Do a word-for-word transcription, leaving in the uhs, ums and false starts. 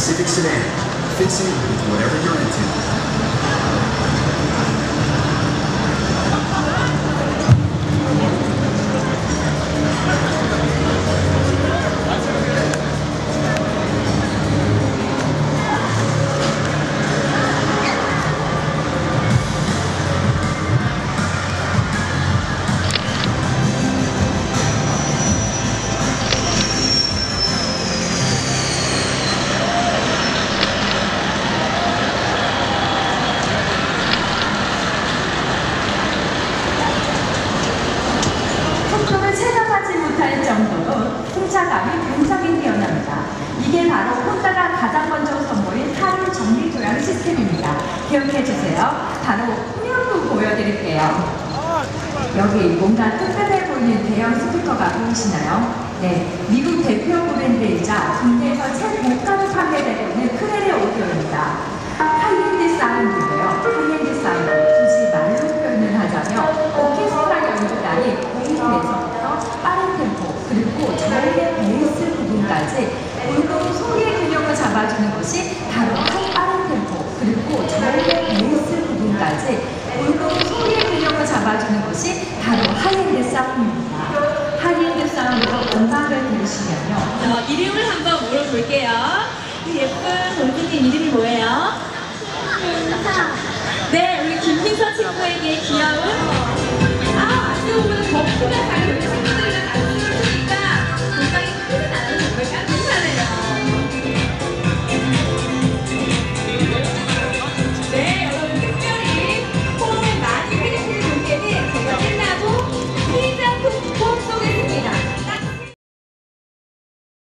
Civic sedan fits in with whatever you're into. 정도로 승차감이 굉장히 뛰어납니다. 이게 바로 혼다가 가장 먼저 선보인 하류 정리 조향 시스템입니다. 기억해주세요. 바로 후면부 보여드릴게요. 여기 뭔가 특별해 보이는 대형 스피커가 보이시나요? 네, 미국 대표 브랜드이자 국내에서 최고가로 판매되고 있는 크레레 오디오입니다. 하이엔드 사운드인데요. 하이엔드 사운드, 굳이 말로 표현을 하자면 오케스트라 연주단이 고음에서부터 빠른 템포, 그리고 저음의 베이스 부분까지 골고루 소리의 균형을 잡아주는 것이 바로 빠른 템포, 그리고 저음의 베이스 부분까지 골고루 소리의 균형을 잡아주는 것이 바로 하이엔드 사운드입니다. 하이엔드 사운드로 음악을 들으시면요. 어, 이름을 한번 물어볼게요. 그 예쁜 공주님 이름이 뭐예요? 네, 우리 김민서 친구에게 귀여운